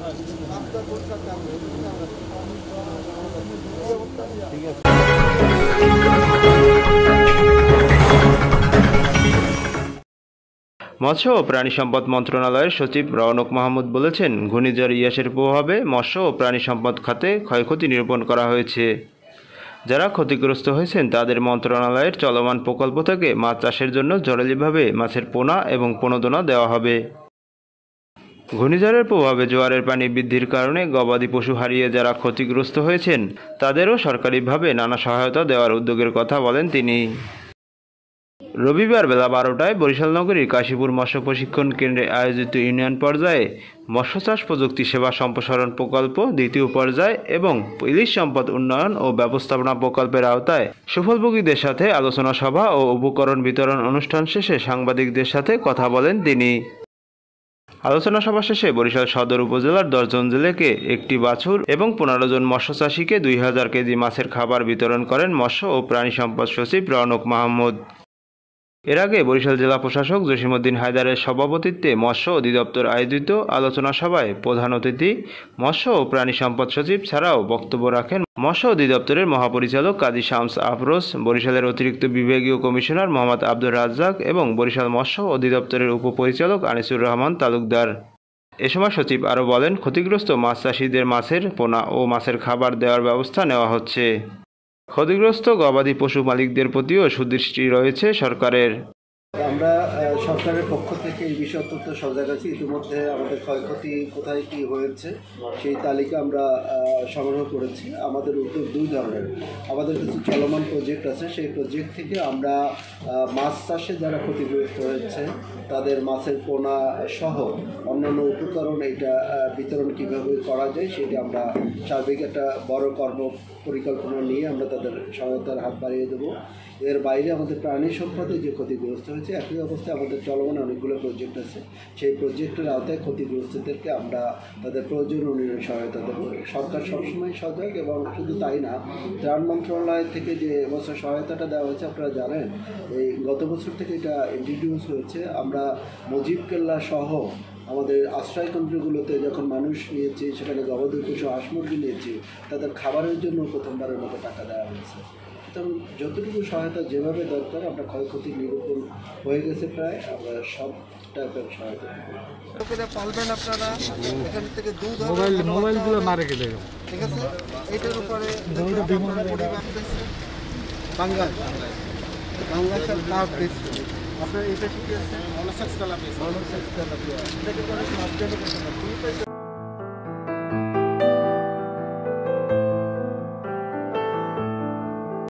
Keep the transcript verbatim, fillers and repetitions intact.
মৎস্য ও প্রাণী সম্পদ মন্ত্রণালয়ের সচিব রওনক মাহমুদ বলেছেন, ঘূর্ণিঝড় ইয়াসের প্রভাবে মৎস্য ও প্রাণী সম্পদ খাতে ক্ষয়ক্ষতি নিরূপণ করা হয়েছে। যারা ক্ষতিগ্রস্ত হয়েছেন তাদের মন্ত্রণালয়ের চলমান প্রকল্প থেকে মাছ চাষের জন্য জরুরিভাবে মাছের পোনা এবং প্রণোদনা দেওয়া হবে। ঘূর্ণিঝড়ের প্রভাবে জোয়ারের পানি বৃদ্ধির কারণে গবাদি পশু হারিয়ে যারা ক্ষতিগ্রস্ত হয়েছেন তাদেরও সরকারিভাবে নানা সহায়তা দেওয়ার উদ্যোগের কথা বলেন তিনি। রবিবার বেলা বারোটায় বরিশাল নগরীর কাশীপুর মৎস্য প্রশিক্ষণ কেন্দ্রে আয়োজিত ইউনিয়ন পর্যায়ে মৎস্য চাষ প্রযুক্তি সেবা সম্প্রসারণ প্রকল্প দ্বিতীয় পর্যায় এবং ইলিশ সম্পদ উন্নয়ন ও ব্যবস্থাপনা প্রকল্পের আওতায় সুফলভোগীদের সাথে আলোচনা সভা ও উপকরণ বিতরণ অনুষ্ঠান শেষে সাংবাদিকদের সাথে কথা বলেন তিনি। আলোচনা সভা শেষে বরিশাল সদর উপজেলার দশজন জেলেকে একটি বাছুর এবং পনেরো জন মৎস্য চাষীকে দুই হাজার কেজি মাছের খাবার বিতরণ করেন মৎস্য ও প্রাণী সম্পদ সচিব রওনক মাহমুদ। এর আগে বরিশাল জেলা প্রশাসক জসিমউদ্দিন হায়দারের সভাপতিত্বে মৎস্য অধিদপ্তর আয়োজিত আলোচনা সভায় প্রধান অতিথি মৎস্য ও প্রাণী সম্পদ সচিব ছাড়াও বক্তব্য রাখেন মৎস্য অধিদপ্তরের মহাপরিচালক কাজী শামস আফরোজ, বরিশালের অতিরিক্ত বিভাগীয় কমিশনার মোহাম্মদ আব্দুর রাজ্জাক এবং বরিশাল মৎস্য অধিদপ্তরের উপপরিচালক আনিসুর রহমান তালুকদার। এ সময় সচিব আরও বলেন, ক্ষতিগ্রস্ত মাছ চাষিদের মাছের পোনা ও মাছের খাবার দেওয়ার ব্যবস্থা নেওয়া হচ্ছে। ক্ষতিগ্রস্ত গবাদি পশু মালিকদের প্রতিও সুদৃষ্টি রয়েছে সরকারের। আমরা সরকারের পক্ষ থেকে এই বিষয়ে অত্যন্ত সজাগ আছি। ইতিমধ্যে আমাদের ক্ষয়ক্ষতি কোথায় কী হয়েছে সেই তালিকা আমরা সংগ্রহ করেছি। আমাদের উদ্যোগ দুই ধরনের। আমাদের কিছু চলমান প্রজেক্ট আছে, সেই প্রজেক্ট থেকে আমরা মাছ চাষে যারা ক্ষতিগ্রস্ত হয়েছে তাদের মাছের পোনা সহ অন্যান্য উপকরণ এইটা বিতরণ কীভাবে করা যায় সেটা আমরা সার্বিক একটা বড় কর্ম পরিকল্পনা নিয়ে আমরা তাদের সহায়তার হাত বাড়িয়ে দেবো। এর বাইরে আমাদের প্রাণী সম্পদে যে ক্ষতিগ্রস্ত হয়েছে একই অবস্থায় আমাদের চলমান অনেকগুলো প্রজেক্ট আছে, সেই প্রজেক্টের আওতায় ক্ষতিগ্রস্তদেরকে আমরা তাদের প্রয়োজন অনুযায়ী সহায়তা দেবো। সরকার সবসময় সজাগ এবং শুধু তাই না, ত্রাণ মন্ত্রণালয় থেকে যে এবছর সহায়তাটা দেওয়া হয়েছে আপনারা জানেন, এই গত বছর থেকে এটা ইন্ট্রোডিউস হয়েছে। আমরা মুজিব কেল্লা সহ আমাদের আশ্রয় কেন্দ্রগুলোতে যখন মানুষ নিয়েছি, সেখানে গবাদি পশু হাঁস মুরগি নিয়েছি, তাদের খাবারের জন্য প্রথমবারের মতো টাকা দেওয়া হয়েছে। সুতরাং যতটুকু সহায়তা যেভাবে দরকার আমরা ক্ষয়ক্ষতি নিরূপণ হয়ে গেছে প্রায়, আমরা সব টাইপের সহায়তা পালবেন আপনারা। এখান থেকে দুধ মোবাইলগুলো মারে গেলে ঠিক আছে। এটার উপরে বাঙ্গাল বাংলাদেশের লাভ বেশি আপনার এটা ঠিক আছে।